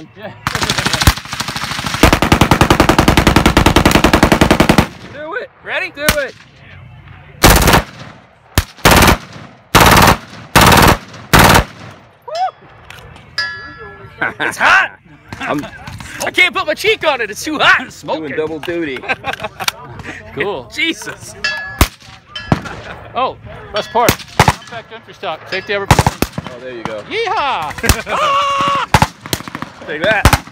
gun. Yeah. Do it. Ready? Do it. It's hot. I'm I can't put my cheek on it. It's too hot. It's doing smoking. double duty. Cool. Jesus. Oh, best part. Compact country stock. Safety ever. Oh, there you go. Yeehaw! Ah! Take that.